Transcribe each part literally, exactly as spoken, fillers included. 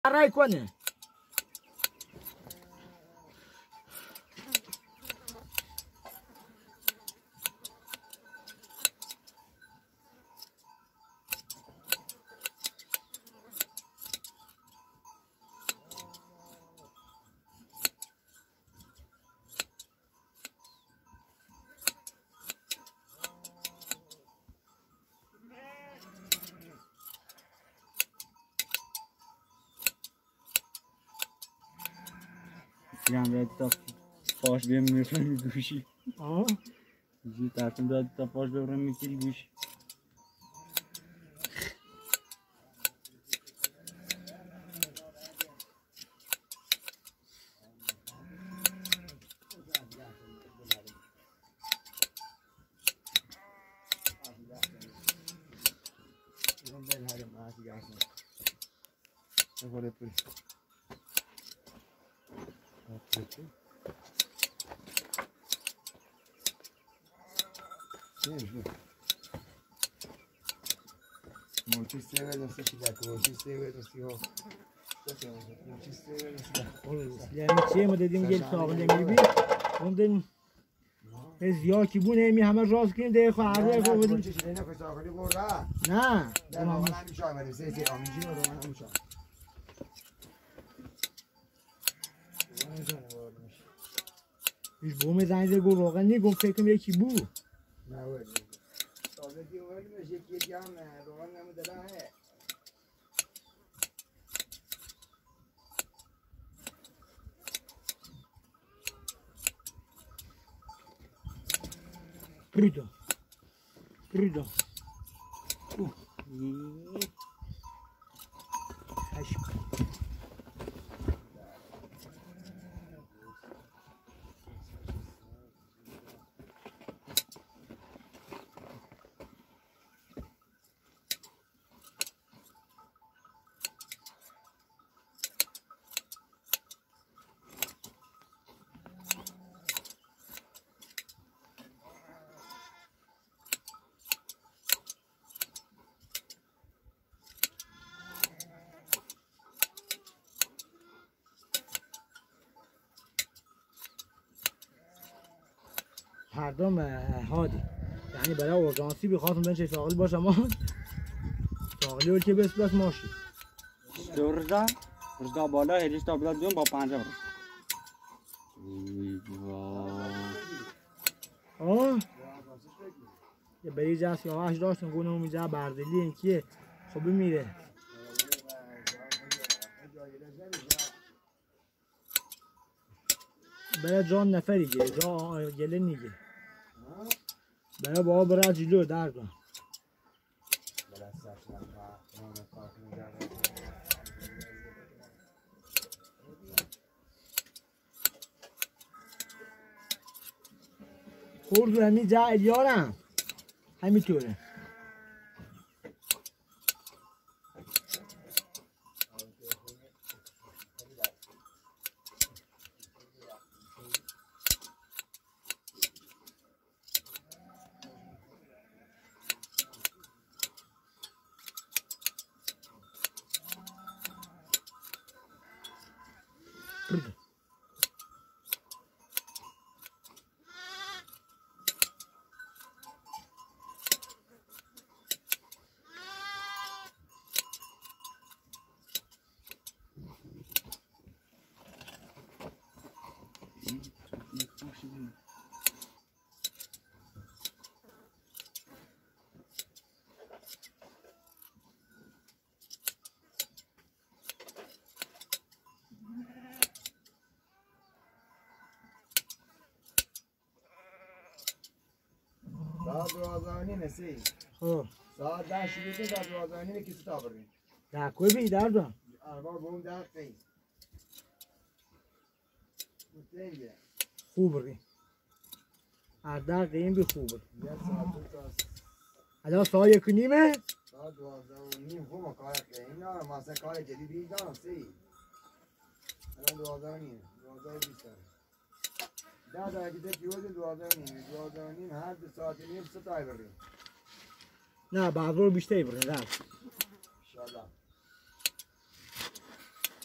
رای کنه یه تا پاش بیم میفرمی گوشی آه یه ترتیم داد تا پاش ببرم میکیل گوشی Muchísimas gracias, muchísimas gracias. یعنی چیه ما دیدیم گل ساقل نمیبی اون دن زیاد کی بونه می همه راست کنیم ده خو هر رو بودیم نه نه ما نمیشه آمدیم سه سه آمیجی رو من نمیشه ایش بوم زنگ گو روغن نی گم فکرم یکی بو نه ولی تازه دی اومدیم یکی یکی هم روغن نمیدلا ہے Prudo. Prudo. Aşk. هردم هادی یعنی برای ارژانسی بخواستم بنشه شاغل باشم اما شاغلی ول که بس بس ماشی رزا رزا بالا هلیش تا بلاد دون با پنجه برس آه یه بریج هست یا هش داشتن گونه امیجه بردلی این کیه خب میره برای جان نفری گه جا گله نیگه برای بابا برای جلو درگاه خورد همین جا الیارم همینطوره ساعت دوازدهانی نسی خب ساعت ده شروع تا دوازدهانی کسی تا بریم در کوی بی دردم اربا بوم دقیقی متنگه خوب بگی اردر قیم بی خوب بگی یک ساعت دو ساعت الان ساعت یک و نیمه ساعت دوازده و نیم خوب کار کنیم اینا رو مثلا کار جدیدی دارم سی الان دوازده و نیم دوازده و بیست ده دقیقه دیوز دوازده و نیم دوازده و نیم هر دو ساعت و نیم سه تای بریم نه بعض رو بیشتری بریم رفت انشالله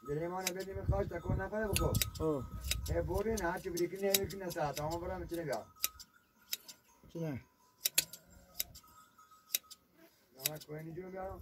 جریمان بدیم خواهش تکون نخواهی بکن او ای بوری نه چه بریکی نمیکی نه ساعت اما برام چه نگاه چنه نمک کوهنی جو بیارم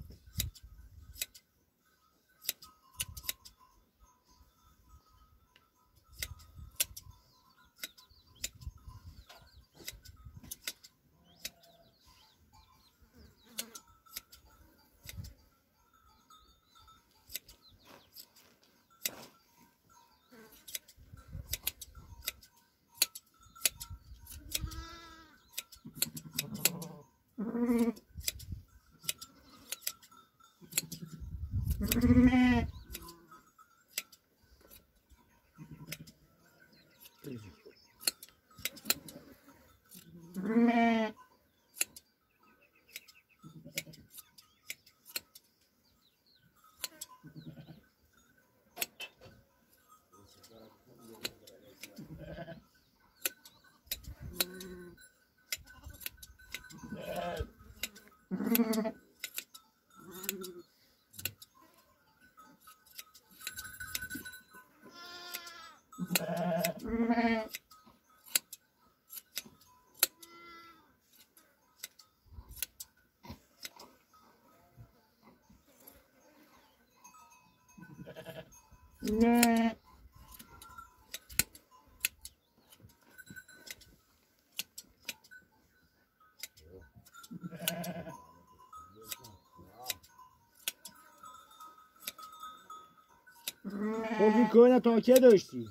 خب این کوه تا که داشتی؟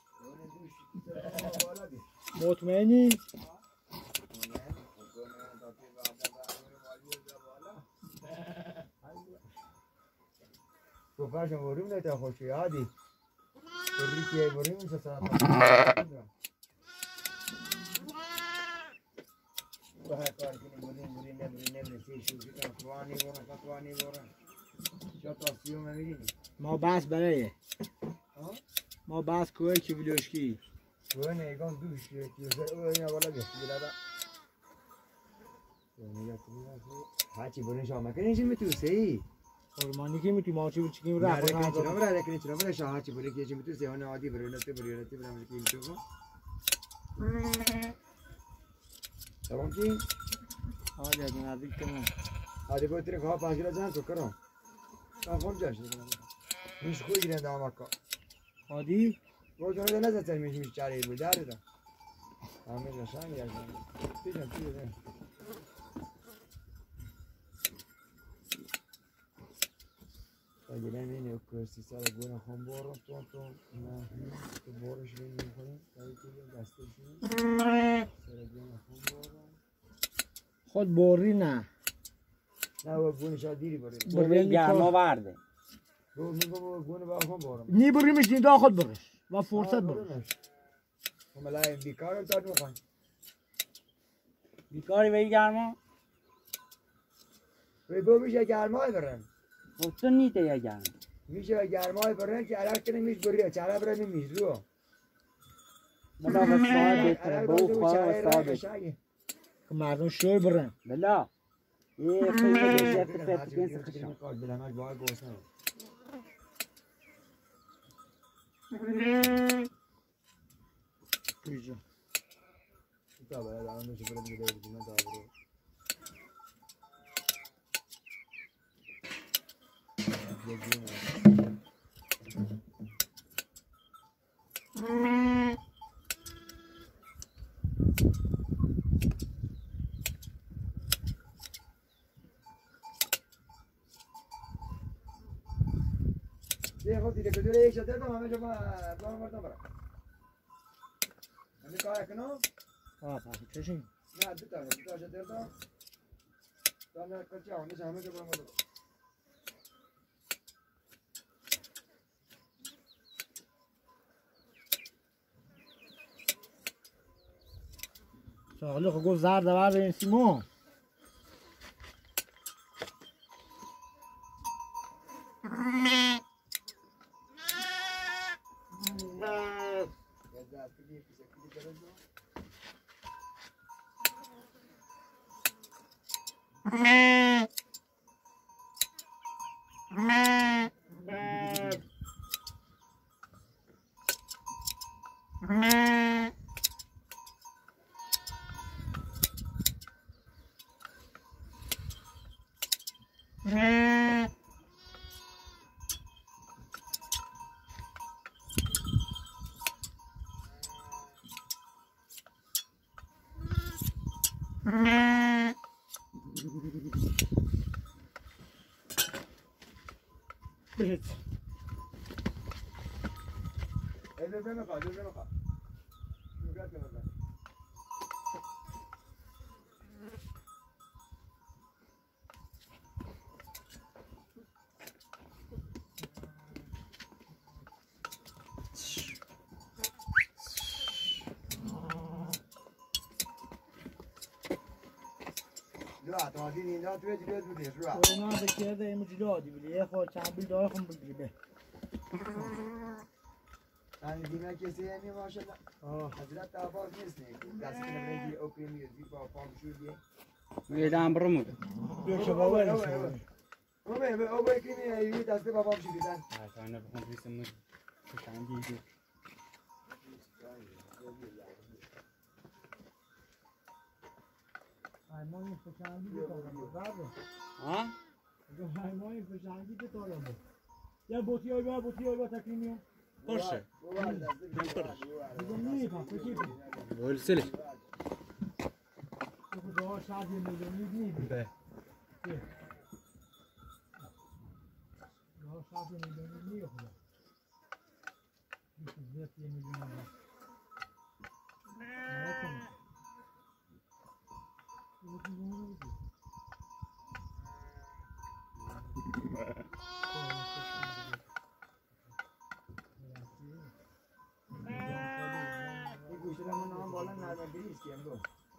مطمئنی؟ تو فرشم بریم نیتا خوشی عادی بری که بریم این سسرات تو هر کار کنی بریم بریم نبریم نبریم سی شوشی کنم توانی برم فتوانی برم شا تاسیو میبینی ما بس برای ما بس کوه که ویلوشکی کوه نیگان دوش که او اینا بالا گشتی بلادا هرچی بریم شما کنی اینجا میتوسه ای خورمانی که میتونی ماچی بود چکیم نه رفت رکنی چرا برای رکنی چرا برای شما هرچی برای که اینجا میتوسه اون عادی برای نتی برای نتی برای نتی میتوسه تمام کی؟ آجا دون نزدیک کنم عادی باید تری خواه پنج کلا جان تو کرم خون جاش دیگه میش خوی گیرن دام اکا عادی بود اون نزد سر میش میش چاری بود داره دا همه نشان گردن پیشم پیشم اگه نمی‌بینی کرسی سر گونه خون بارم تو تو نه تو بارش نمی‌کنی ولی تو دستش سر گونه خون بارم خود بوری نه نه و گونه شاید دیری باری بری گرما ورده رو میگم گونه با خون بارم نی بریمش نی دا خود برش و فرصت برش هم لای بیکارم تا می‌خوام بیکاری بری گرما وی بو میشه گرمای برن خب تو نیته یا گرما میشه گرمای برن که عرق کنه میش بری چرا برن میش رو بلا به صاحب بهتره به او خواه به صاحب بهتره که مردم شوی برن بلا یه خیلی بشرت پرتکین سخشم بلناش باید گوشنم پیجا تا باید الان میشه برم دیگه بزنم تا برو دیگه دیگه کدوم یک شده تو همه جا با مرتا برا همین کار کنم آه پس چشم نه دو تا دو تا شده تو تو نه کچه همه همه جا با مرتا ساقلی خود گفت زرد بر به این سیمون بهت اجازه نمیخواد اجازه نمیخواد نگاه کن لا تعطيني لا تريد بيت بدي شو وانا بكذا مجلادي بلي اخو كامل داخل بالجبه يعني دينا كيسي يعني ما شاء الله اه حضرت تعبان نسني دست كنا بنجي اوبن ميوزك فام شو دي ویدم برمود بیا که باور اوه اوه اوه كيني يي دست بابام شو ديدن انا بخون ریسم کشنگی دی ایمانی فشنگی به طالبه برده ها ایمانی فشنگی به طالبه یا بوتی های بیا بوتی های بیا تکلیمی باشه دیگه نیه پا فکر بول سلی تو دعا شاید یه میلیونی نیه به دعا شاید یه میلیونی نیه خدا بیشتر زیاد یه میلیونی نیه نکنه ये गुजरा में नाम बोला ना मैं भी इसके अंदर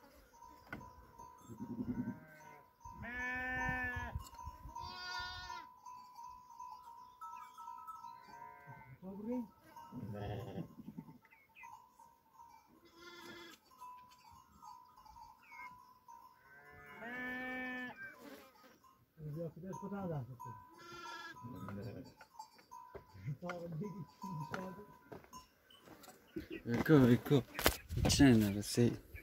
صبري يا كده اسكت هذا اکو اکو چه نرسی